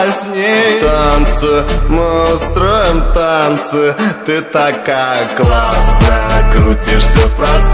с ней танцы, мы устроим танцы. Ты такая классная, крутишься в пространстве.